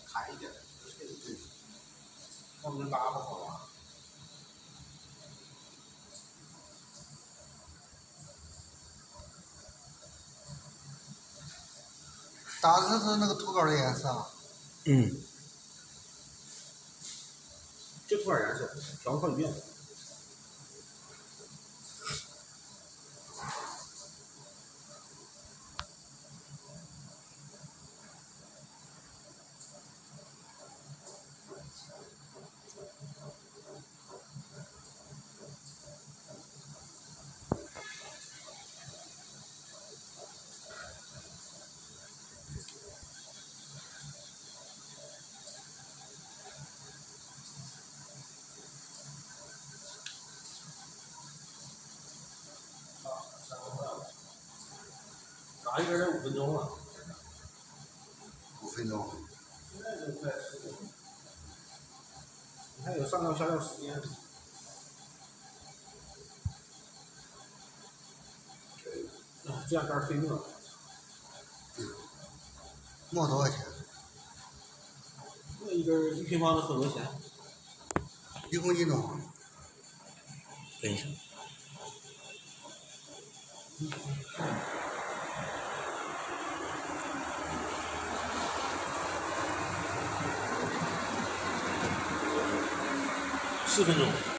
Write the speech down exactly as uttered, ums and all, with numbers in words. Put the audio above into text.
弹一点，这个对，要不就拉不好啊。打的是那个涂稿的颜色啊。 嗯。 就涂点颜色，调好几遍。打一根得五分钟了。 五分钟。 现在就快十分钟。你看有上调下调时间。这样杆费墨。 对。墨多少钱？ 那一根一平方的很多钱。 一公斤多少？ 等一下。 四分钟。